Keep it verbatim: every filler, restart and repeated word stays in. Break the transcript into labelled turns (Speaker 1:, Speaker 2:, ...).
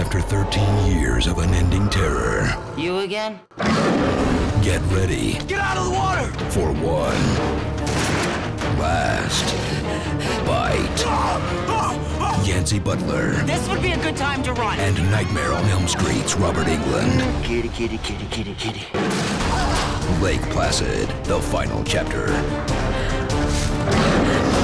Speaker 1: After thirteen years of unending terror.
Speaker 2: You again?
Speaker 1: Get ready.
Speaker 3: Get out of the water!
Speaker 1: For one last bite. Yancey Butler.
Speaker 2: This would be a good time to run.
Speaker 1: And Nightmare on Elm Street's Robert Englund.
Speaker 2: Kitty, kitty, kitty, kitty, kitty.
Speaker 1: Lake Placid, the final chapter.